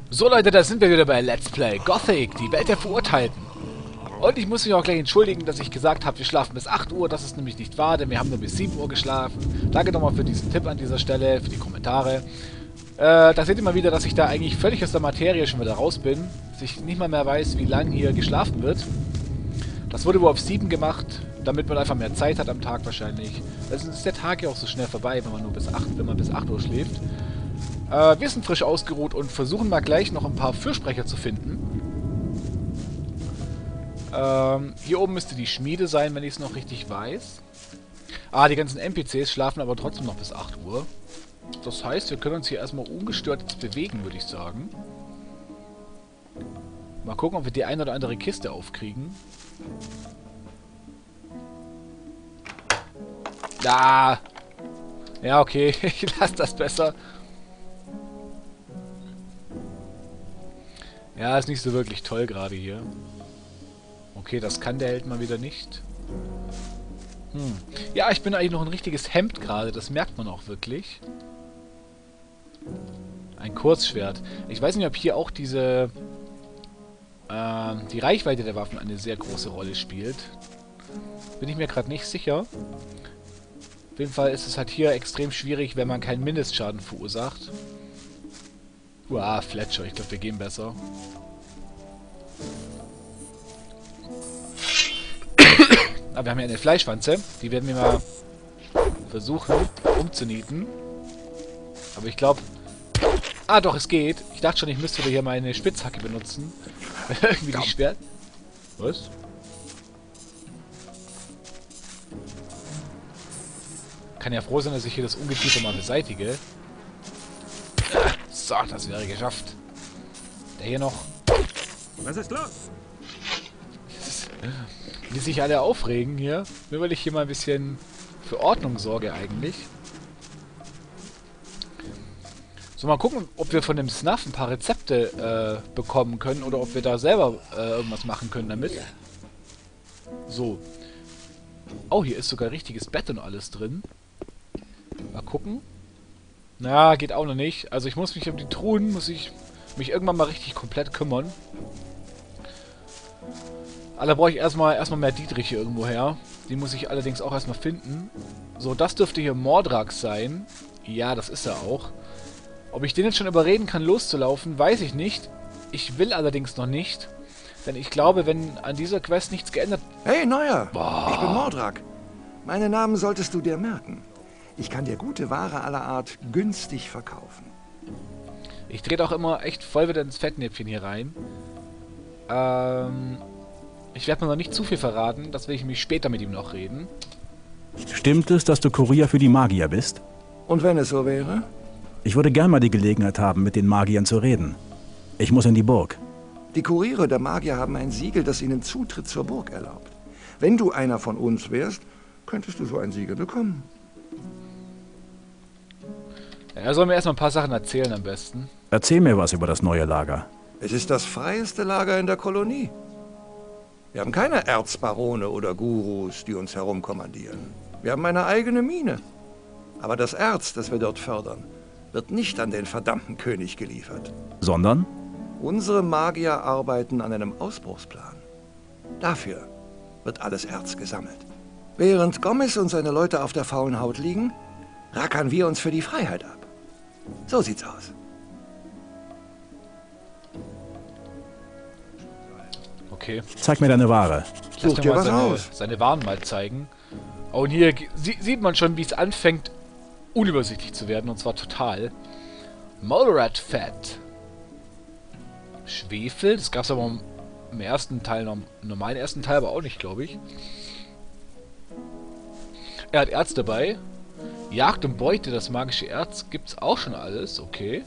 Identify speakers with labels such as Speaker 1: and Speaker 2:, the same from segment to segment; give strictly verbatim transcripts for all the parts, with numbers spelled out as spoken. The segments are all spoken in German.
Speaker 1: So Leute, da sind wir wieder bei Let's Play Gothic, die Welt der Verurteilten. Und ich muss mich auch gleich entschuldigen, dass ich gesagt habe, wir schlafen bis acht Uhr. Das ist nämlich nicht wahr, denn wir haben nur bis sieben Uhr geschlafen. Danke nochmal für diesen Tipp an dieser Stelle, für die Kommentare. Äh, da seht ihr mal wieder, dass ich da eigentlich völlig aus der Materie schon wieder raus bin. Dass ich nicht mal mehr weiß, wie lange hier geschlafen wird. Das wurde wohl auf sieben gemacht, damit man einfach mehr Zeit hat am Tag wahrscheinlich. Deswegen ist der Tag ja auch so schnell vorbei, wenn man nur bis acht, wenn man bis acht Uhr schläft. Äh, wir sind frisch ausgeruht und versuchen mal gleich noch ein paar Fürsprecher zu finden. Ähm, hier oben müsste die Schmiede sein, wenn ich es noch richtig weiß. Ah, die ganzen N P Cs schlafen aber trotzdem noch bis acht Uhr. Das heißt, wir können uns hier erstmal ungestört jetzt bewegen, würde ich sagen. Mal gucken, ob wir die eine oder andere Kiste aufkriegen. Ah! Ja, okay, ich lasse das besser. Ja, ist nicht so wirklich toll gerade hier. Okay, das kann der Held mal wieder nicht. Hm. Ja, ich bin eigentlich noch ein richtiges Hemd gerade, das merkt man auch wirklich. Ein Kurzschwert. Ich weiß nicht, ob hier auch diese... Äh, die Reichweite der Waffen eine sehr große Rolle spielt. Bin ich mir gerade nicht sicher. Auf jeden Fall ist es halt hier extrem schwierig, wenn man keinen Mindestschaden verursacht. Uah, Fletcher, ich glaube, wir gehen besser. Aber wir haben ja eine Fleischwanze. Die werden wir mal versuchen umzunieten. Aber ich glaube... Ah, doch, es geht. Ich dachte schon, ich müsste hier meine Spitzhacke benutzen. Irgendwie die Schwert... Was? Kann ja froh sein, dass ich hier das Ungeziefer mal beseitige. So, das wäre geschafft. Der hier noch...
Speaker 2: Was ist los?
Speaker 1: Wie sich alle aufregen hier. Nur weil ich hier mal ein bisschen für Ordnung sorge eigentlich. So, mal gucken, ob wir von dem Snuff ein paar Rezepte äh, bekommen können oder ob wir da selber äh, irgendwas machen können damit. So. Oh, hier ist sogar richtiges Bett und alles drin. Mal gucken. Na, geht auch noch nicht. Also ich muss mich um die Truhen, muss ich mich irgendwann mal richtig komplett kümmern. Da brauche ich erstmal erstmal mehr Dietrich hier irgendwo her. Die muss ich allerdings auch erstmal finden. So, das dürfte hier Mordrax sein. Ja, das ist er auch. Ob ich den jetzt schon überreden kann, loszulaufen, weiß ich nicht. Ich will allerdings noch nicht. Denn ich glaube, wenn an dieser Quest nichts geändert...
Speaker 3: Hey, Neuer!
Speaker 1: Boah.
Speaker 3: Ich bin Mordrak. Meine Namen solltest du dir merken. Ich kann dir gute Ware aller Art günstig verkaufen.
Speaker 1: Ich drehe auch immer echt voll wieder ins Fettnäpfchen hier rein. Ähm... Ich werde mir noch nicht zu viel verraten, das will ich mich später mit ihm noch reden.
Speaker 2: Stimmt es, dass du Kurier für die Magier bist?
Speaker 3: Und wenn es so wäre?
Speaker 2: Ich würde gern mal die Gelegenheit haben, mit den Magiern zu reden. Ich muss in die Burg.
Speaker 3: Die Kuriere der Magier haben ein Siegel, das ihnen Zutritt zur Burg erlaubt. Wenn du einer von uns wärst, könntest du so ein Siegel bekommen.
Speaker 1: Ja, er soll mir erstmal ein paar Sachen erzählen am besten.
Speaker 2: Erzähl mir was über das neue Lager.
Speaker 3: Es ist das freieste Lager in der Kolonie. Wir haben keine Erzbarone oder Gurus, die uns herumkommandieren. Wir haben eine eigene Mine. Aber das Erz, das wir dort fördern, wird nicht an den verdammten König geliefert.
Speaker 2: Sondern?
Speaker 3: Unsere Magier arbeiten an einem Ausbruchsplan. Dafür wird alles Erz gesammelt. Während Gomez und seine Leute auf der faulen Haut liegen, rackern wir uns für die Freiheit ab. So sieht's aus.
Speaker 1: Okay.
Speaker 2: Zeig mir deine Ware.
Speaker 1: Ich lass
Speaker 3: Such
Speaker 1: mir
Speaker 3: dir
Speaker 1: mal
Speaker 3: was
Speaker 1: seine,
Speaker 3: aus.
Speaker 1: seine Waren mal zeigen. Oh, und hier sie sieht man schon, wie es anfängt, unübersichtlich zu werden. Und zwar total. Molerat Fett. Schwefel. Das gab es aber im ersten Teil, im normalen ersten Teil aber auch nicht, glaube ich. Er hat Erz dabei. Jagd und Beute, das magische Erz, gibt's auch schon alles. Okay.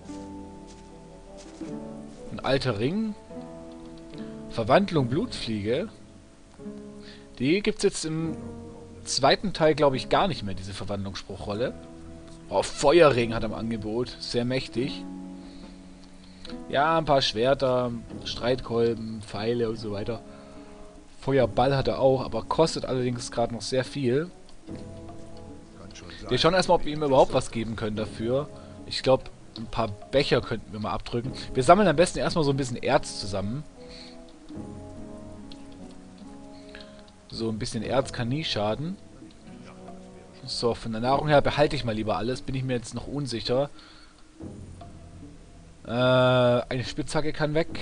Speaker 1: Ein alter Ring. Verwandlung Blutfliege. Die gibt's jetzt im zweiten Teil, glaube ich, gar nicht mehr, diese Verwandlungsspruchrolle. Oh, Feuerring hat er im Angebot. Sehr mächtig. Ja, ein paar Schwerter, Streitkolben, Pfeile und so weiter. Feuerball hat er auch, aber kostet allerdings gerade noch sehr viel. Wir schauen erstmal, ob wir ihm überhaupt was geben können dafür. Ich glaube, ein paar Becher könnten wir mal abdrücken. Wir sammeln am besten erstmal so ein bisschen Erz zusammen. So ein bisschen Erz kann nie schaden. So, von der Nahrung her behalte ich mal lieber alles. Bin ich mir jetzt noch unsicher. Äh, eine Spitzhacke kann weg.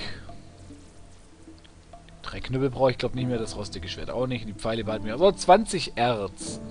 Speaker 1: Drei Knüppel brauche ich glaube nicht mehr. Das rostige Schwert auch nicht. Die Pfeile behalten wir. Aber zwanzig Erz.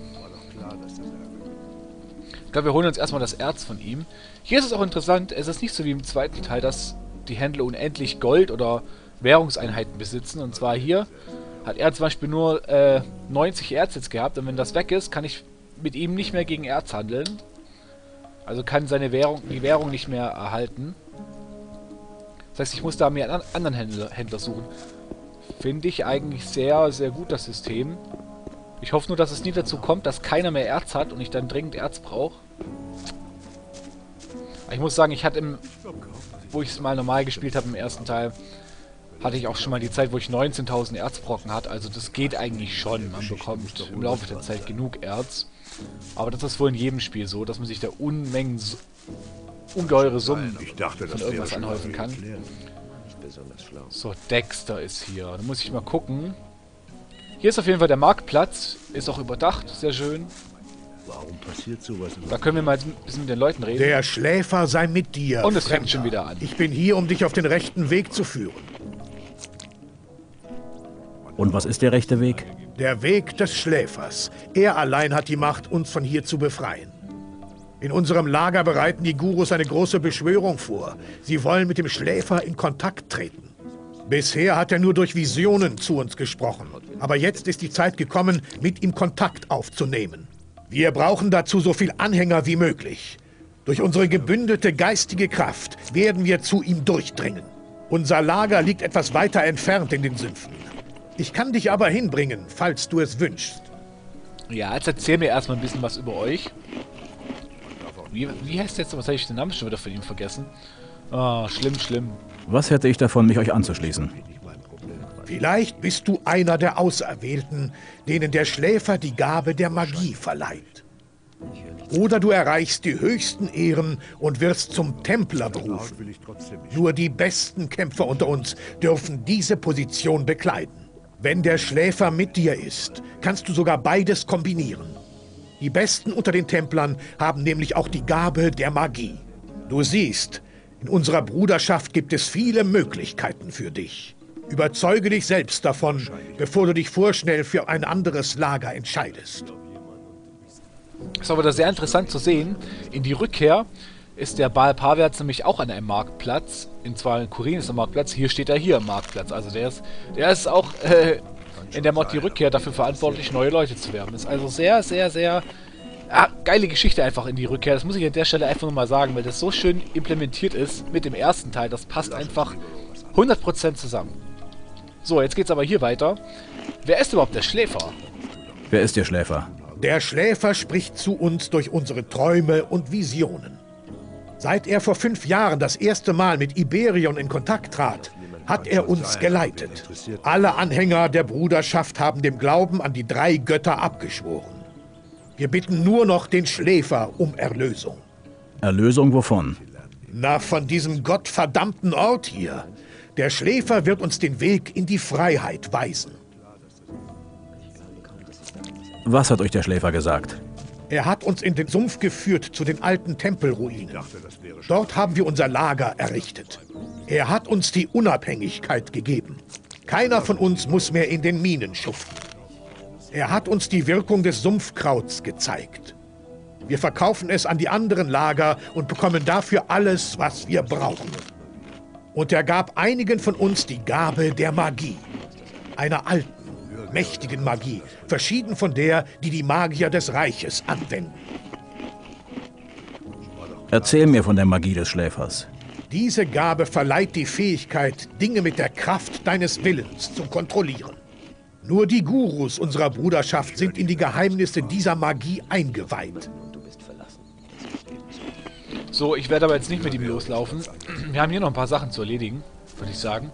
Speaker 1: Ich glaube, wir holen uns erstmal das Erz von ihm. Hier ist es auch interessant. Es ist nicht so wie im zweiten Teil, dass die Händler unendlich Gold oder Währungseinheiten besitzen. Und zwar hier hat er zum Beispiel nur äh, neunzig Erz jetzt gehabt. Und wenn das weg ist, kann ich mit ihm nicht mehr gegen Erz handeln. Also kann seine Währung, die Währung nicht mehr erhalten. Das heißt, ich muss da mir einen anderen Händler, Händler suchen. Finde ich eigentlich sehr, sehr gut, das System. Ich hoffe nur, dass es nie dazu kommt, dass keiner mehr Erz hat und ich dann dringend Erz brauche. Ich muss sagen, ich hatte im... Wo ich es mal normal gespielt habe im ersten Teil, hatte ich auch schon mal die Zeit, wo ich neunzehntausend Erzbrocken hatte. Also das geht eigentlich schon. Man bekommt im Laufe der Zeit genug Erz. Aber das ist wohl in jedem Spiel so, dass man sich da Unmengen, ungeheure Summen
Speaker 4: Ich dachte,
Speaker 1: von
Speaker 4: das
Speaker 1: irgendwas
Speaker 4: wäre schon
Speaker 1: anhäufen kann. So, Dexter ist hier. Da muss ich mal gucken. Hier ist auf jeden Fall der Marktplatz. Ist auch überdacht. Sehr schön.
Speaker 4: Warum passiert sowas?
Speaker 1: Da können wir mal ein bisschen mit den Leuten reden.
Speaker 5: Der Schläfer sei mit dir.
Speaker 1: Und es fängt
Speaker 5: Fremder.
Speaker 1: schon wieder an.
Speaker 5: Ich bin hier, um dich auf den rechten Weg zu führen.
Speaker 2: Und was ist der rechte Weg?
Speaker 5: Der Weg des Schläfers. Er allein hat die Macht, uns von hier zu befreien. In unserem Lager bereiten die Gurus eine große Beschwörung vor. Sie wollen mit dem Schläfer in Kontakt treten. Bisher hat er nur durch Visionen zu uns gesprochen. Aber jetzt ist die Zeit gekommen, mit ihm Kontakt aufzunehmen. Wir brauchen dazu so viel Anhänger wie möglich. Durch unsere gebündelte geistige Kraft werden wir zu ihm durchdringen. Unser Lager liegt etwas weiter entfernt in den Sümpfen. Ich kann dich aber hinbringen, falls du es wünschst.
Speaker 1: Ja, jetzt erzähl mir erstmal ein bisschen was über euch. Wie, wie heißt jetzt? Was habe ich den Namen schon wieder von ihm vergessen? Ah, schlimm, schlimm.
Speaker 2: Was hätte ich davon, mich euch anzuschließen?
Speaker 5: Vielleicht bist du einer der Auserwählten, denen der Schläfer die Gabe der Magie verleiht. Oder du erreichst die höchsten Ehren und wirst zum Templer berufen. Nur die besten Kämpfer unter uns dürfen diese Position bekleiden. Wenn der Schläfer mit dir ist, kannst du sogar beides kombinieren. Die Besten unter den Templern haben nämlich auch die Gabe der Magie. Du siehst, in unserer Bruderschaft gibt es viele Möglichkeiten für dich. Überzeuge dich selbst davon, bevor du dich vorschnell für ein anderes Lager entscheidest.
Speaker 1: Ist aber da sehr interessant zu sehen. In die Rückkehr ist der Baal Paviatz nämlich auch an einem Marktplatz. Und zwar in Kurin ist der Marktplatz. Hier steht er hier am Marktplatz. Also der ist, der ist auch äh, in der Mod die Rückkehr dafür verantwortlich, neue Leute zu werben. Ist also sehr, sehr, sehr ah, geile Geschichte einfach in die Rückkehr. Das muss ich an der Stelle einfach nur mal sagen, weil das so schön implementiert ist mit dem ersten Teil. Das passt einfach hundert Prozent zusammen. So, jetzt geht's aber hier weiter. Wer ist überhaupt der Schläfer?
Speaker 2: Wer ist der Schläfer?
Speaker 5: Der Schläfer spricht zu uns durch unsere Träume und Visionen. Seit er vor fünf Jahren das erste Mal mit Iberion in Kontakt trat, hat er uns geleitet. Alle Anhänger der Bruderschaft haben dem Glauben an die drei Götter abgeschworen. Wir bitten nur noch den Schläfer um Erlösung.
Speaker 2: Erlösung wovon?
Speaker 5: Na, von diesem gottverdammten Ort hier. Der Schläfer wird uns den Weg in die Freiheit weisen.
Speaker 2: Was hat euch der Schläfer gesagt?
Speaker 5: Er hat uns in den Sumpf geführt zu den alten Tempelruinen. Dort haben wir unser Lager errichtet. Er hat uns die Unabhängigkeit gegeben. Keiner von uns muss mehr in den Minen schuften. Er hat uns die Wirkung des Sumpfkrauts gezeigt. Wir verkaufen es an die anderen Lager und bekommen dafür alles, was wir brauchen. Und er gab einigen von uns die Gabe der Magie. Einer alten, mächtigen Magie, verschieden von der, die die Magier des Reiches anwenden.
Speaker 2: Erzähl mir von der Magie des Schläfers.
Speaker 5: Diese Gabe verleiht die Fähigkeit, Dinge mit der Kraft deines Willens zu kontrollieren. Nur die Gurus unserer Bruderschaft sind in die Geheimnisse dieser Magie eingeweiht.
Speaker 1: So, ich werde aber jetzt nicht mit ihm loslaufen. Wir haben hier noch ein paar Sachen zu erledigen, würde ich sagen.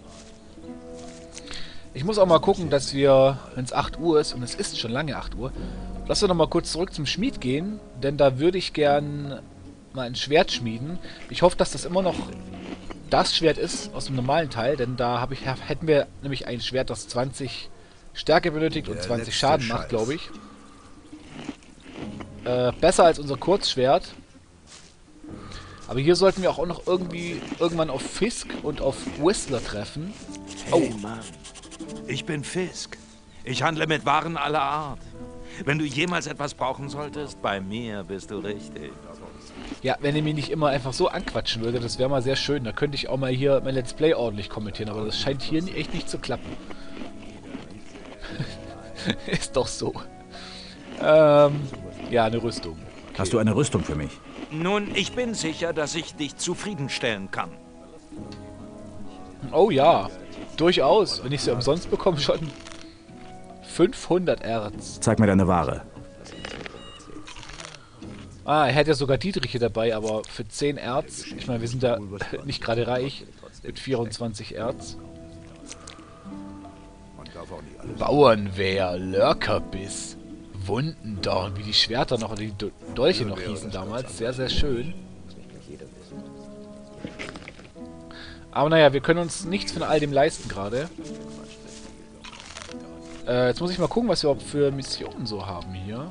Speaker 1: Ich muss auch mal gucken, dass wir, wenn es acht Uhr ist, und es ist schon lange acht Uhr, lass uns noch mal kurz zurück zum Schmied gehen, denn da würde ich gern mal ein Schwert schmieden. Ich hoffe, dass das immer noch das Schwert ist aus dem normalen Teil, denn da hab ich, hätten wir nämlich ein Schwert, das zwanzig Stärke benötigt und zwanzig Schaden macht, glaube ich. Äh, besser als unser Kurzschwert. Aber hier sollten wir auch noch irgendwie irgendwann auf Fisk und auf Whistler treffen.
Speaker 6: Hey, oh Mann, ich bin Fisk. Ich handle mit Waren aller Art. Wenn du jemals etwas brauchen solltest, bei mir bist du richtig.
Speaker 1: Ja, wenn ihr mich nicht immer einfach so anquatschen würde, das wäre mal sehr schön. Da könnte ich auch mal hier mein Let's Play ordentlich kommentieren, aber das scheint hier echt nicht zu klappen. Ist doch so. Ähm, ja, eine Rüstung. Okay.
Speaker 2: Hast du eine Rüstung für mich?
Speaker 6: Nun, ich bin sicher, dass ich dich zufriedenstellen kann.
Speaker 1: Oh ja, durchaus. Wenn ich sie umsonst bekomme, schon fünfhundert Erz.
Speaker 2: Zeig mir deine Ware.
Speaker 1: Ah, er hätte ja sogar Dietrich hier dabei, aber für zehn Erz, ich meine, wir sind da nicht gerade reich, mit vierundzwanzig Erz. Bauernwehr, Lurkerbiss, Wundendorn, wie die Schwerter noch, oder die Dolche noch hießen damals, sehr, sehr schön. Aber naja, wir können uns nichts von all dem leisten gerade. Äh, jetzt muss ich mal gucken, was wir überhaupt für Missionen so haben hier.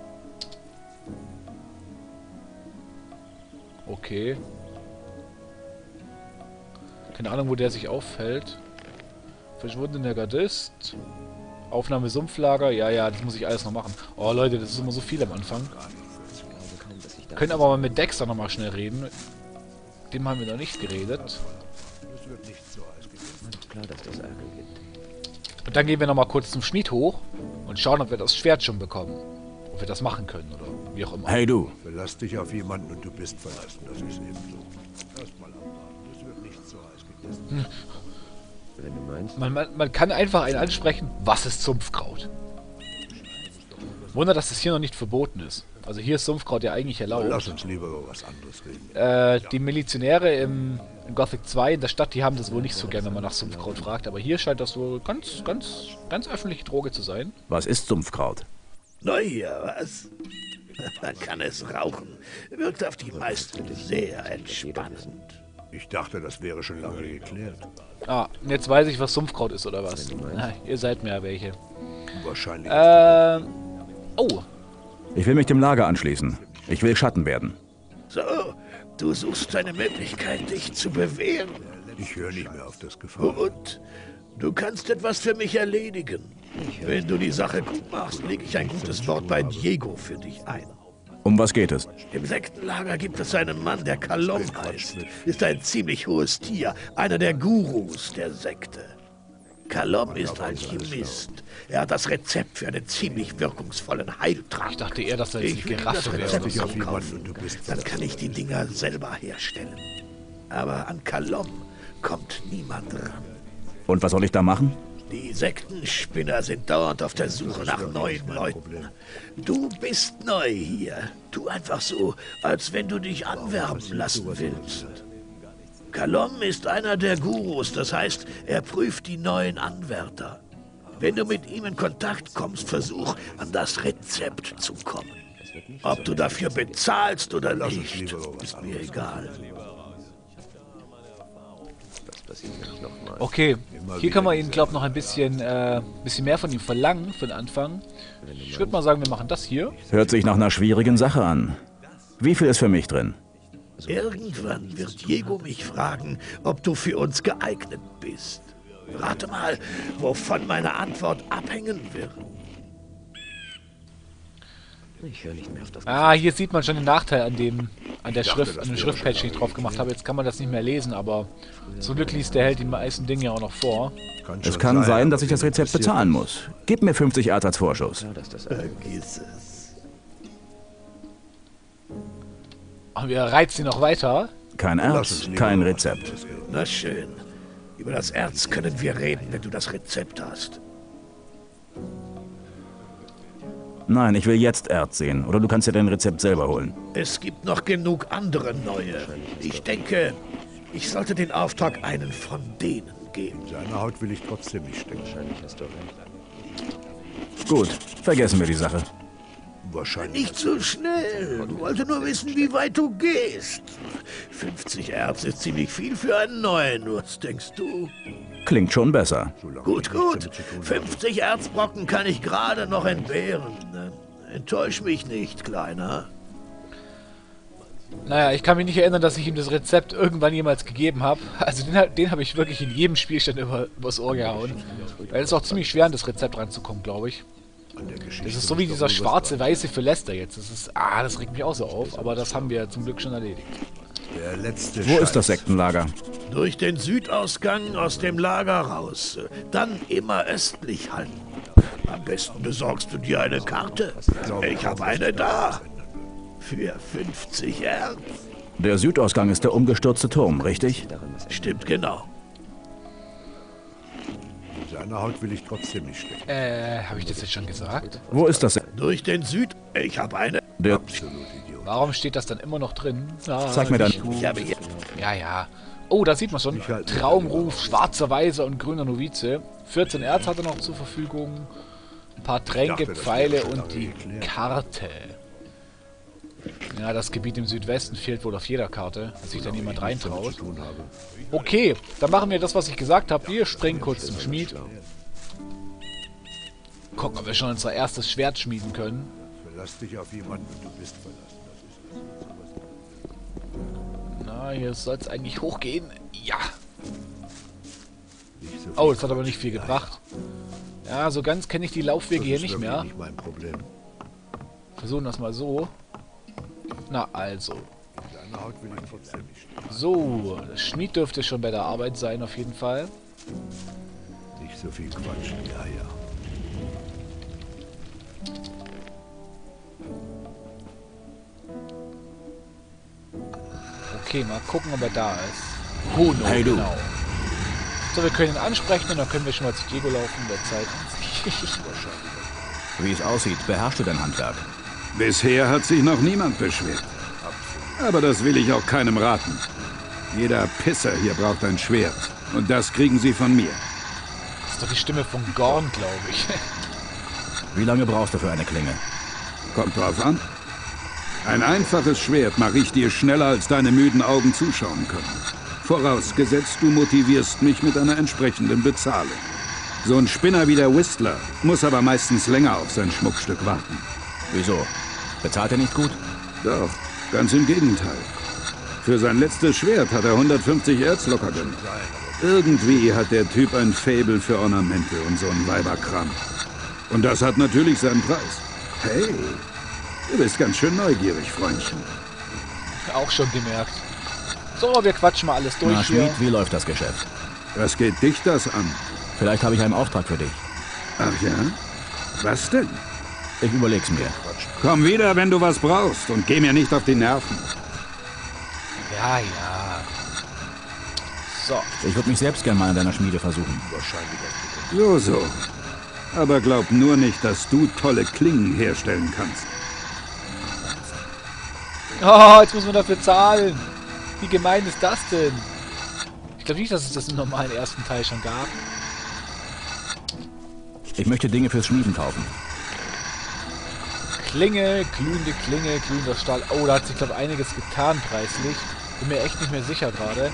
Speaker 1: Okay. Keine Ahnung, wo der sich auffällt. Verschwundener Gardist. Aufnahme Sumpflager. Ja, ja, das muss ich alles noch machen. Oh, Leute, das ist immer so viel am Anfang. Können aber mal mit Dexter nochmal schnell reden. Dem haben wir noch nicht geredet. Und dann gehen wir nochmal kurz zum Schmied hoch und schauen, ob wir das Schwert schon bekommen. Ob wir das machen können oder wie auch immer.
Speaker 2: Hey du!
Speaker 4: Verlass dich auf jemanden und du bist verlassen. Das ist eben so. Erstmal abwarten. Es wird nicht so heiß gegessen.
Speaker 1: Hm. Wenn du meinst. Man, man, man kann einfach einen ansprechen, was ist Sumpfkraut? Wunder, dass das hier noch nicht verboten ist. Also hier ist Sumpfkraut ja eigentlich erlaubt.
Speaker 4: Lass uns lieber über was anderes reden.
Speaker 1: Äh, die Milizionäre im, in Gothic zwei in der Stadt, die haben das wohl nicht so gern, wenn man nach Sumpfkraut fragt. Aber hier scheint das wohl ganz, ganz, ganz öffentliche Droge zu sein.
Speaker 2: Was ist Sumpfkraut?
Speaker 5: Naja, was? Man kann es rauchen. Wirkt auf die meisten sehr entspannend.
Speaker 4: Ich dachte, das wäre schon lange geklärt.
Speaker 1: Ah, jetzt weiß ich, was Sumpfkraut ist, oder was? Na, ihr seid mir ja welche.
Speaker 4: Wahrscheinlich.
Speaker 1: Äh, oh.
Speaker 2: Ich will mich dem Lager anschließen. Ich will Schatten werden.
Speaker 5: So, du suchst eine Möglichkeit, dich zu bewähren.
Speaker 4: Ich höre nicht mehr auf das Gefahr.
Speaker 5: Und du kannst etwas für mich erledigen. Wenn du die Sache gut machst, lege ich ein gutes Wort bei Diego für dich ein.
Speaker 2: Um was geht es?
Speaker 5: Im Sektenlager gibt es einen Mann, der Kalom heißt. Ist ein ziemlich hohes Tier, einer der Gurus der Sekte. Kalom ist Alchemist. Er hat das Rezept für einen ziemlich wirkungsvollen Heiltrank.
Speaker 1: Ich dachte eher, dass er jetzt
Speaker 5: eine
Speaker 1: Giraffe wäre.
Speaker 5: Rezept aufkaufen. Dann kann ich die Dinger selber herstellen. Aber an Kalom kommt niemand ran.
Speaker 2: Und was soll ich da machen?
Speaker 5: Die Sektenspinner sind dauernd auf der Suche nach neuen Leuten. Du bist neu hier. Tu einfach so, als wenn du dich anwerben lassen willst. Kalom ist einer der Gurus, das heißt, er prüft die neuen Anwärter. Wenn du mit ihm in Kontakt kommst, versuch, an das Rezept zu kommen. Ob du dafür bezahlst oder nicht, ist mir egal.
Speaker 1: Okay, hier kann man ihn, glaube ich, noch ein bisschen, äh, bisschen mehr von ihm verlangen für den Anfang. Ich würde mal sagen, wir machen das hier.
Speaker 2: Hört sich nach einer schwierigen Sache an. Wie viel ist für mich drin?
Speaker 5: Irgendwann wird Diego mich fragen, ob du für uns geeignet bist. Rate mal, wovon meine Antwort abhängen wird.
Speaker 7: Ich höre nicht mehr auf das.
Speaker 1: Ah, hier sieht man schon den Nachteil an dem, an der Schrift, an dem Schriftpatch, den ich drauf gemacht habe. Jetzt kann man das nicht mehr lesen, aber zum Glück liest der Held die meisten Dinge ja auch noch vor.
Speaker 2: Es kann sein, dass ich das Rezept bezahlen muss. Gib mir fünfzig Erz als Vorschuss.
Speaker 5: Vergiss es.
Speaker 1: Und wir reizen ihn noch weiter.
Speaker 2: Kein Erz, kein Rezept.
Speaker 5: Na schön. Über das Erz können wir reden, wenn du das Rezept hast.
Speaker 2: Nein, ich will jetzt Erz sehen. Oder du kannst dir dein Rezept selber holen.
Speaker 5: Es gibt noch genug andere neue. Ich denke, ich sollte den Auftrag einen von denen geben.
Speaker 4: Seine Haut will ich trotzdem nicht stecken.
Speaker 7: Wahrscheinlich hast du recht.
Speaker 2: Gut, vergessen wir die Sache.
Speaker 4: Wahrscheinlich.
Speaker 5: Nicht so schnell. Ich wollte nur wissen, wie weit du gehst. fünfzig Erz ist ziemlich viel für einen neuen. Was denkst du?
Speaker 2: Klingt schon besser.
Speaker 5: Gut, gut. fünfzig Erzbrocken kann ich gerade noch entbehren. Enttäusch mich nicht, Kleiner.
Speaker 1: Naja, ich kann mich nicht erinnern, dass ich ihm das Rezept irgendwann jemals gegeben habe. Also den, den habe ich wirklich in jedem Spielstand über, übers Ohr gehauen. Weil es ist auch ziemlich schwer, an das Rezept ranzukommen, glaube ich. Das ist so wie dieser schwarze Weiße für Lester jetzt. Das ist, ah, das regt mich auch so auf, aber das haben wir zum Glück schon erledigt.
Speaker 4: Der letzte
Speaker 2: Wo
Speaker 4: Scheiß.
Speaker 2: ist das Sektenlager?
Speaker 5: Durch den Südausgang aus dem Lager raus. Dann immer östlich halten. Am besten besorgst du dir eine Karte. Ich habe eine da. Für fünfzig Erz.
Speaker 2: Der Südausgang ist der umgestürzte Turm, richtig?
Speaker 5: Stimmt genau.
Speaker 4: In seiner Haut will ich trotzdem nicht stecken.
Speaker 1: Äh, habe ich das jetzt schon gesagt?
Speaker 2: Wo ist das?
Speaker 5: Durch den Süd... Ich habe eine...
Speaker 2: Der
Speaker 4: Absolut Idiot.
Speaker 1: Warum steht das dann immer noch drin? Ah,
Speaker 2: Zeig mir dann.
Speaker 1: nicht gut.
Speaker 5: Ich habe hier...
Speaker 1: Ja, ja. Oh, da sieht man schon.
Speaker 4: Ich halt-
Speaker 1: Traumruf, schwarzer Weise und grüner Novize. vierzehn Erz hat er noch zur Verfügung. Ein paar Tränke,
Speaker 4: Ich dachte, das
Speaker 1: Pfeile
Speaker 4: wäre schon
Speaker 1: und
Speaker 4: lange
Speaker 1: die
Speaker 4: geklärt.
Speaker 1: Karte. Ja, das Gebiet im Südwesten fehlt wohl auf jeder Karte, dass sich da niemand reintraut.
Speaker 4: Zu tun habe.
Speaker 1: Okay, dann machen wir das, was ich gesagt habe. Wir springen kurz zum Schmied. Gucken, ob wir schon unser erstes Schwert schmieden können.
Speaker 4: Verlass dich auf jemanden und du bist verlassen. Das ist
Speaker 1: Na, hier soll es eigentlich hochgehen. Ja.
Speaker 4: nicht so viel.
Speaker 1: Oh, das hat aber nicht viel gebracht. Ja, so ganz kenne ich die Laufwege hier
Speaker 4: Das ist
Speaker 1: nicht
Speaker 4: wirklich
Speaker 1: mehr.
Speaker 4: nicht mein Problem.
Speaker 1: Versuchen das mal so. Na also.
Speaker 4: In seiner Haut will ich trotzdem nicht stecken.
Speaker 1: So, das Schmied dürfte schon bei der Arbeit sein auf jeden Fall.
Speaker 4: Nicht so viel Quatsch. Ja, ja.
Speaker 1: Okay, mal gucken, ob er da ist. Huno,
Speaker 2: Hey, du.
Speaker 1: genau. So, wir können ihn ansprechen und dann können wir schon mal zu Diego laufen in der Zeit.
Speaker 2: Wie es aussieht, beherrschst du dein Handwerk.
Speaker 8: Bisher hat sich noch niemand beschwert. Aber das will ich auch keinem raten. Jeder Pisser hier braucht ein Schwert. Und das kriegen sie von mir.
Speaker 1: Das ist doch die Stimme von Gorn, glaube ich.
Speaker 2: Wie lange brauchst du für eine Klinge?
Speaker 8: Kommt drauf an. Ein einfaches Schwert mache ich dir schneller, als deine müden Augen zuschauen können. Vorausgesetzt, du motivierst mich mit einer entsprechenden Bezahlung. So ein Spinner wie der Whistler muss aber meistens länger auf sein Schmuckstück warten.
Speaker 2: Wieso? Bezahlt er nicht gut?
Speaker 8: Doch, ganz im Gegenteil. Für sein letztes Schwert hat er hundertfünfzig Erz locker gemacht. Irgendwie hat der Typ ein Faible für Ornamente und so ein Weiberkram. Und das hat natürlich seinen Preis. Hey, du bist ganz schön neugierig, Freundchen.
Speaker 1: Auch schon gemerkt. So, wir quatschen mal alles durch
Speaker 2: Na,
Speaker 1: hier.
Speaker 2: Schmied, wie läuft das Geschäft?
Speaker 8: Was geht dich das an?
Speaker 2: Vielleicht habe ich einen Auftrag für dich.
Speaker 8: Ach ja? Was denn?
Speaker 2: Ich überleg's mir.
Speaker 8: Komm wieder, wenn du was brauchst und geh mir nicht auf die Nerven.
Speaker 1: Ja, ja. So.
Speaker 2: Ich würde mich selbst gern mal in deiner Schmiede versuchen.
Speaker 8: So, so. Aber glaub nur nicht, dass du tolle Klingen herstellen kannst.
Speaker 1: Oh, jetzt muss man dafür zahlen. Wie gemein ist das denn? Ich glaube nicht, dass es das im normalen ersten Teil schon gab.
Speaker 2: Ich möchte Dinge fürs Schmieden kaufen.
Speaker 1: Klinge, glühende Klinge, glühender Stahl. Oh, da hat sich, glaube ich, einiges getan preislich. Bin mir echt nicht mehr sicher gerade.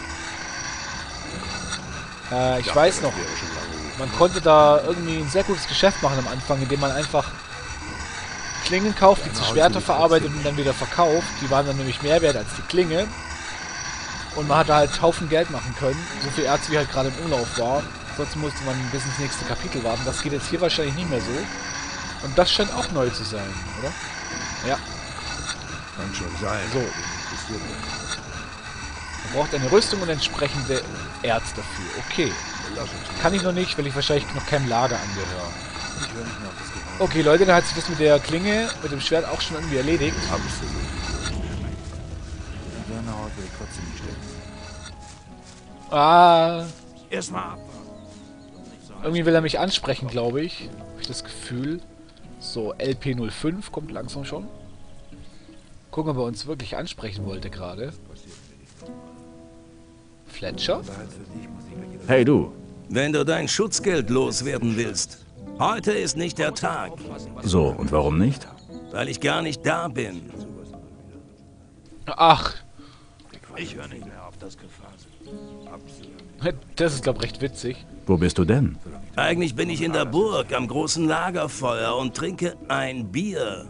Speaker 1: Äh, ich weiß noch, man konnte da irgendwie ein sehr gutes Geschäft machen am Anfang, indem man einfach Klingen kauft, die zu Schwerter verarbeitet und dann wieder verkauft. Die waren dann nämlich mehr wert als die Klinge. Und man hat da halt Haufen Geld machen können. So viel Erz wie halt gerade im Umlauf war. Sonst musste man bis ins nächste Kapitel warten. Das geht jetzt hier wahrscheinlich nicht mehr so. Und das scheint auch neu zu sein, oder? Ja.
Speaker 4: Kann schon sein.
Speaker 1: So.
Speaker 4: Interessiert mich.
Speaker 1: Man braucht eine Rüstung und entsprechende Erz dafür. Okay.
Speaker 4: Lass uns
Speaker 1: Kann ich noch nicht, weil ich wahrscheinlich noch keinem Lager angehöre. Okay, Leute, dann hat sich das mit der Klinge, mit dem Schwert auch schon irgendwie erledigt.
Speaker 4: absolut.
Speaker 1: Ah,
Speaker 6: Erstmal ab.
Speaker 1: irgendwie will er mich ansprechen, glaube ich. Habe ich das Gefühl. So, L P null fünf kommt langsam schon. Gucken, ob er uns wirklich ansprechen wollte gerade. Fletcher?
Speaker 2: Hey du,
Speaker 7: Wenn du dein Schutzgeld loswerden willst, heute ist nicht der Tag.
Speaker 2: so, und warum nicht?
Speaker 9: weil ich gar nicht da bin.
Speaker 1: Ach,
Speaker 6: Ich höre nicht mehr auf das Gefasel.
Speaker 1: das ist, glaube ich, recht witzig.
Speaker 2: Wo bist du denn?
Speaker 9: Eigentlich bin ich in der Burg am großen Lagerfeuer und trinke ein Bier.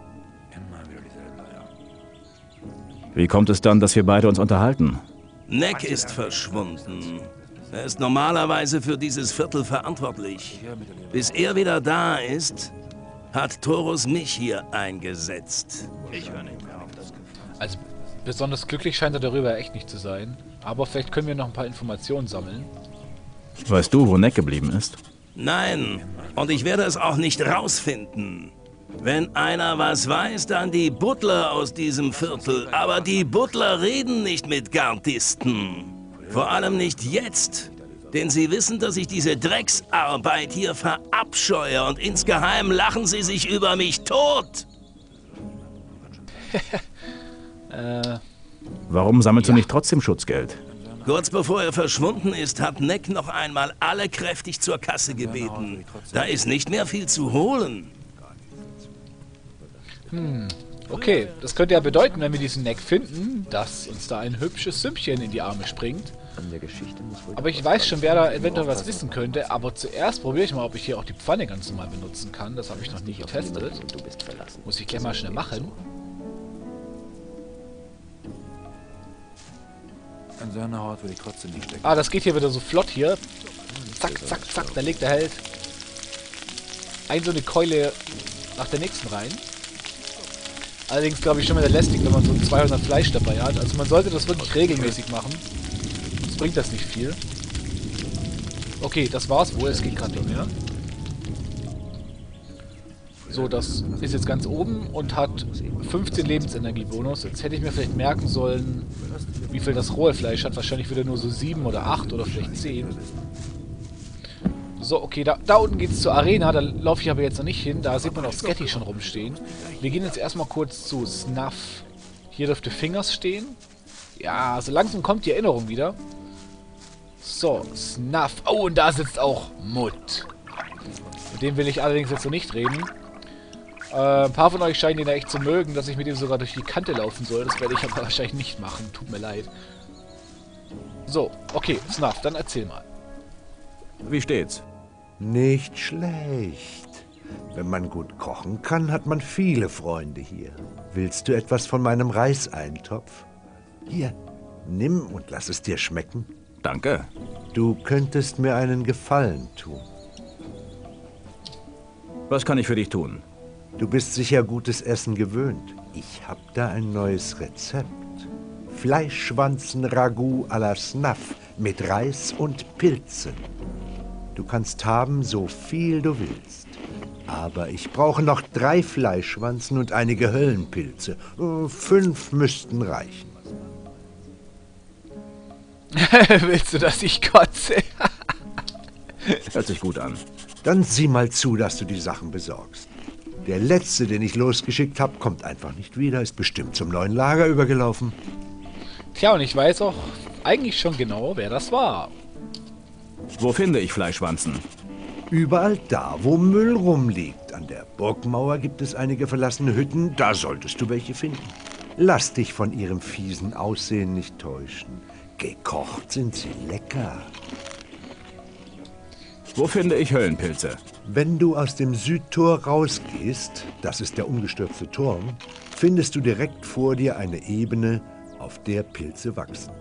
Speaker 2: Wie kommt es dann, dass wir beide uns unterhalten?
Speaker 9: Neck ist verschwunden. Er ist normalerweise für dieses Viertel verantwortlich. Bis er wieder da ist, hat Torus mich hier eingesetzt.
Speaker 6: Ich höre nicht mehr auf das Gefasel.
Speaker 1: Also, besonders glücklich scheint er darüber echt nicht zu sein. Aber vielleicht können wir noch ein paar Informationen sammeln.
Speaker 2: Weißt du, wo Neck geblieben ist?
Speaker 9: Nein, und ich werde es auch nicht rausfinden. Wenn einer was weiß, dann die Butler aus diesem Viertel. Aber die Butler reden nicht mit Gardisten. Vor allem nicht jetzt. Denn sie wissen, dass ich diese Drecksarbeit hier verabscheue und insgeheim lachen sie sich über mich tot.
Speaker 1: Äh,
Speaker 2: Warum sammelst du nicht trotzdem Schutzgeld?
Speaker 9: Kurz bevor er verschwunden ist, hat Neck noch einmal alle kräftig zur Kasse gebeten. Da ist nicht mehr viel zu holen.
Speaker 1: okay, das könnte ja bedeuten, wenn wir diesen Neck finden, dass uns da ein hübsches Sümmchen in die Arme springt.
Speaker 7: An der Geschichte muss wohl
Speaker 1: Aber ich weiß schon, wer da eventuell was wissen könnte. Aber zuerst probiere ich mal, ob ich hier auch die Pfanne ganz normal benutzen kann. Das habe ich noch nie getestet.
Speaker 7: und du bist verlassen.
Speaker 1: Muss ich gleich mal schnell machen.
Speaker 6: An seiner Haut will ich trotzdem nicht stecken.
Speaker 1: Ah, das geht hier wieder so flott hier. Zack, zack, zack, da legt der Held ein so eine Keule nach der nächsten rein. Allerdings glaube ich schon wieder lästig, wenn man so zweihundert Fleisch dabei hat. Also man sollte das wirklich regelmäßig machen. Sonst bringt das nicht viel. Okay, das war's wohl. Es geht gerade nicht mehr. So, das ist jetzt ganz oben und hat fünfzehn Lebensenergie-Bonus. Jetzt hätte ich mir vielleicht merken sollen, wie viel das rohe Fleisch hat. Wahrscheinlich wieder nur so sieben oder acht oder vielleicht zehn. So, okay, da, da unten geht es zur Arena. Da laufe ich aber jetzt noch nicht hin. Da sieht man auch Sketty schon rumstehen. Wir gehen jetzt erstmal kurz zu Snuff. Hier dürfte Fingers stehen. Ja, so langsam kommt die Erinnerung wieder. So, Snuff. Oh, und da sitzt auch Mutt. Mit dem will ich allerdings jetzt noch nicht reden. Äh, ein paar von euch scheinen ihn ja echt zu mögen, dass ich mit ihm sogar durch die Kante laufen soll. Das werde ich aber wahrscheinlich nicht machen. Tut mir leid. So, okay, Snuff, dann erzähl mal.
Speaker 2: Wie steht's?
Speaker 4: Nicht schlecht. Wenn man gut kochen kann, hat man viele Freunde hier. Willst du etwas von meinem Reiseintopf? Hier, nimm und lass es dir schmecken.
Speaker 2: Danke.
Speaker 4: Du könntest mir einen Gefallen tun.
Speaker 2: Was kann ich für dich tun?
Speaker 4: Du bist sicher gutes Essen gewöhnt. Ich hab da ein neues Rezept. Fleischschwanzen-Ragout à la Snuff mit Reis und Pilzen. Du kannst haben, so viel du willst. Aber ich brauche noch drei Fleischschwanzen und einige Höllenpilze. Fünf müssten reichen.
Speaker 1: Willst du, dass ich kotze?
Speaker 2: Hört sich gut an.
Speaker 4: Dann sieh mal zu, dass du die Sachen besorgst. Der letzte, den ich losgeschickt habe, kommt einfach nicht wieder, ist bestimmt zum neuen Lager übergelaufen.
Speaker 1: Tja, und ich weiß auch eigentlich schon genau, wer das war.
Speaker 2: Wo finde ich Fleischschwanzen?
Speaker 4: Überall da, wo Müll rumliegt. An der Burgmauer gibt es einige verlassene Hütten, da solltest du welche finden. Lass dich von ihrem fiesen Aussehen nicht täuschen. Gekocht sind sie lecker.
Speaker 2: Wo finde ich Höllenpilze?
Speaker 4: Wenn du aus dem Südtor rausgehst, das ist der umgestürzte Turm, findest du direkt vor dir eine Ebene, auf der Pilze wachsen.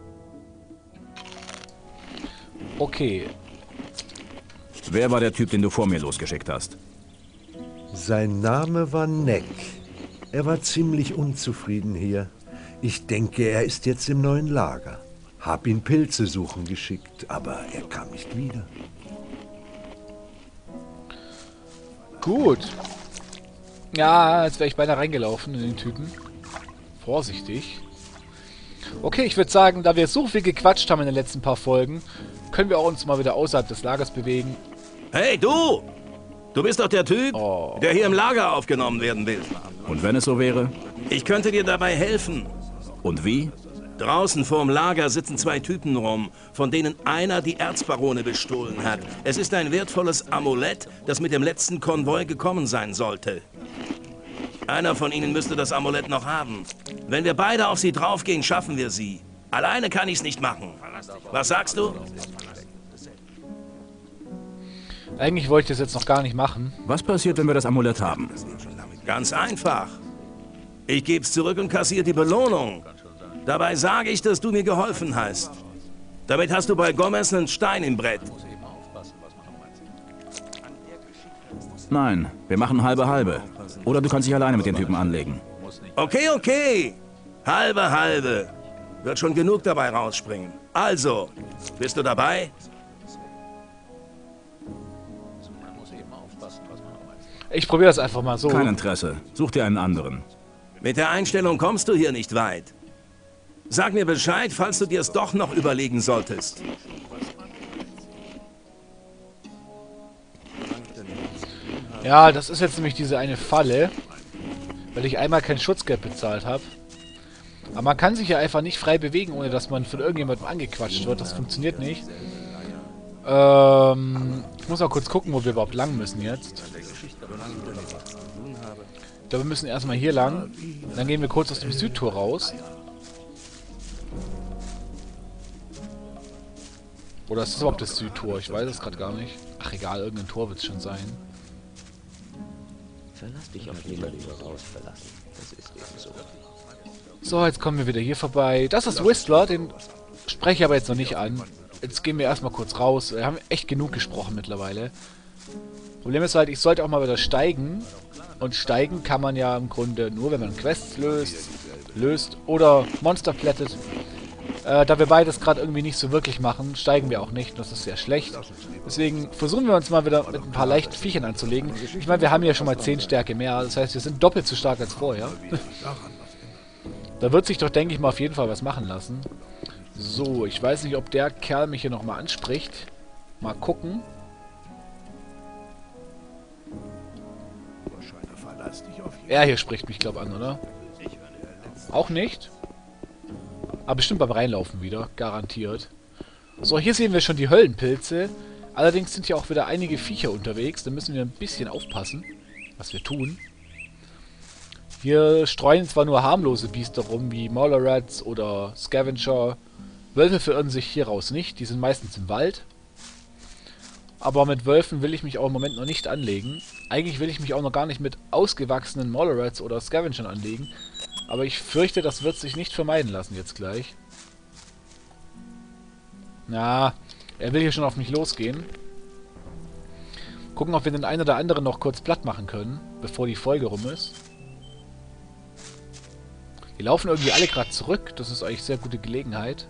Speaker 1: Okay.
Speaker 2: Wer war der Typ, den du vor mir losgeschickt hast?
Speaker 4: Sein Name war Neck. Er war ziemlich unzufrieden hier. Ich denke, er ist jetzt im neuen Lager. Hab ihn Pilze suchen geschickt, aber er kam nicht wieder.
Speaker 1: Gut. Ja, jetzt wäre ich beinahe reingelaufen in den Typen. Vorsichtig. Okay, ich würde sagen, da wir so viel gequatscht haben in den letzten paar Folgen, können wir auch uns mal wieder außerhalb des Lagers bewegen.
Speaker 9: Hey, du! Du bist doch der Typ,
Speaker 1: Oh.
Speaker 9: der hier im Lager aufgenommen werden will.
Speaker 2: Und wenn es so wäre?
Speaker 9: Ich könnte dir dabei helfen.
Speaker 2: Und wie?
Speaker 9: Draußen vorm Lager sitzen zwei Typen rum, von denen einer die Erzbarone bestohlen hat. Es ist ein wertvolles Amulett, das mit dem letzten Konvoi gekommen sein sollte. Einer von ihnen müsste das Amulett noch haben. Wenn wir beide auf sie draufgehen, schaffen wir sie. Alleine kann ich's nicht machen. Was sagst du?
Speaker 1: Eigentlich wollte ich das jetzt noch gar nicht machen.
Speaker 2: Was passiert, wenn wir das Amulett haben?
Speaker 9: Ganz einfach. Ich geb's zurück und kassiere die Belohnung. Dabei sage ich, dass du mir geholfen hast. Damit hast du bei Gomez einen Stein im Brett.
Speaker 2: Nein, wir machen halbe halbe. Oder du kannst dich alleine mit den Typen anlegen.
Speaker 9: Okay, okay. Halbe, halbe. Wird schon genug dabei rausspringen. Also, bist du dabei?
Speaker 1: Ich probiere das einfach mal so.
Speaker 2: Kein Interesse. Such dir einen anderen.
Speaker 9: Mit der Einstellung kommst du hier nicht weit. Sag mir Bescheid, falls du dir es doch noch überlegen solltest.
Speaker 1: Ja, das ist jetzt nämlich diese eine Falle, weil ich einmal kein Schutzgeld bezahlt habe. Aber man kann sich ja einfach nicht frei bewegen, ohne dass man von irgendjemandem angequatscht wird. Das funktioniert nicht. Ähm, ich muss mal kurz gucken, wo wir überhaupt lang müssen jetzt. Ich glaube, wir müssen erstmal hier lang. Dann gehen wir kurz aus dem Südtor raus. Oder ist das überhaupt das Südtor? Ich weiß es gerade gar nicht. Ach egal, irgendein Tor wird es schon sein.
Speaker 7: Verlass dich auf niemanden raus verlassen. Das ist eben so.
Speaker 1: So, jetzt kommen wir wieder hier vorbei. Das ist Whistler, den spreche ich aber jetzt noch nicht an. Jetzt gehen wir erstmal kurz raus. Wir haben echt genug gesprochen mittlerweile. Problem ist halt, ich sollte auch mal wieder steigen. Und steigen kann man ja im Grunde nur, wenn man Quests löst, löst oder Monster plättet. Äh, da wir beides gerade irgendwie nicht so wirklich machen, steigen wir auch nicht. Das ist sehr schlecht. Deswegen versuchen wir uns mal wieder mit ein paar leichten Viechern anzulegen. Ich meine, wir haben ja schon mal zehn Stärke mehr. Das heißt, wir sind doppelt so stark als vorher. Da wird sich doch, denke ich mal, auf jeden Fall was machen lassen. So, ich weiß nicht, ob der Kerl mich hier nochmal anspricht. Mal gucken. Er hier spricht mich, glaube ich, an, oder? Auch nicht? Aber bestimmt beim Reinlaufen wieder. Garantiert. So, hier sehen wir schon die Höllenpilze. Allerdings sind hier auch wieder einige Viecher unterwegs. Da müssen wir ein bisschen aufpassen, was wir tun. Hier streuen zwar nur harmlose Biester rum, wie Maulerats oder Scavenger. Wölfe verirren sich hier raus nicht. Die sind meistens im Wald. Aber mit Wölfen will ich mich auch im Moment noch nicht anlegen. Eigentlich will ich mich auch noch gar nicht mit ausgewachsenen Maulerats oder Scavengern anlegen. Aber ich fürchte, das wird sich nicht vermeiden lassen jetzt gleich. Na, er will hier schon auf mich losgehen. Gucken, ob wir den einen oder anderen noch kurz platt machen können, bevor die Folge rum ist. Die laufen irgendwie alle gerade zurück. Das ist eigentlich sehr gute Gelegenheit.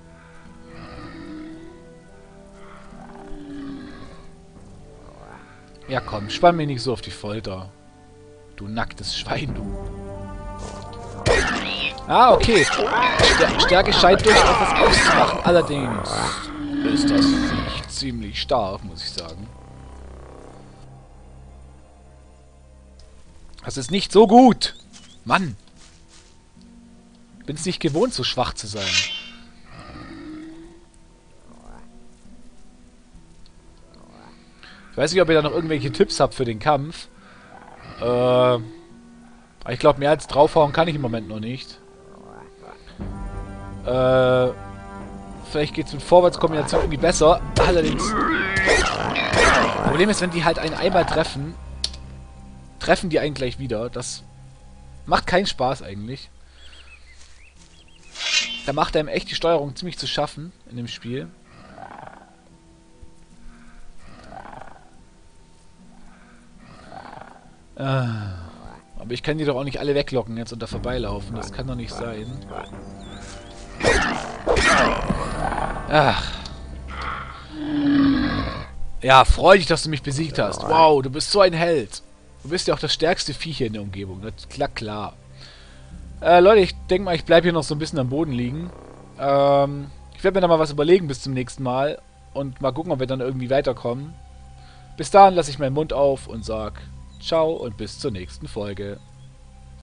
Speaker 1: Ja komm, spann mich nicht so auf die Folter. Du nacktes Schwein, du. Ah, okay. Ster Stärke scheint durchaus was auszumachen. Allerdings ist das Viech ziemlich stark, muss ich sagen. Das ist nicht so gut. Mann. Ich bin es nicht gewohnt, so schwach zu sein. Ich weiß nicht, ob ihr da noch irgendwelche Tipps habt für den Kampf. Äh, ich glaube, mehr als draufhauen kann ich im Moment noch nicht. Äh, vielleicht geht es mit Vorwärtskombination irgendwie besser. Allerdings... Problem ist, wenn die halt einen einmal treffen, treffen die einen gleich wieder. Das macht keinen Spaß eigentlich. Da macht einem echt die Steuerung ziemlich zu schaffen in dem Spiel. Äh, aber ich kann die doch auch nicht alle weglocken jetzt und da vorbeilaufen. Das kann doch nicht sein. Ach. Ja, freu dich, dass du mich besiegt hast. Wow, du bist so ein Held. Du bist ja auch das stärkste Viech hier in der Umgebung. Das klar, klar. Äh, Leute, ich denke mal, ich bleibe hier noch so ein bisschen am Boden liegen. Ähm, ich werde mir da mal was überlegen bis zum nächsten Mal. Und mal gucken, ob wir dann irgendwie weiterkommen. Bis dahin lasse ich meinen Mund auf und sag ciao und bis zur nächsten Folge.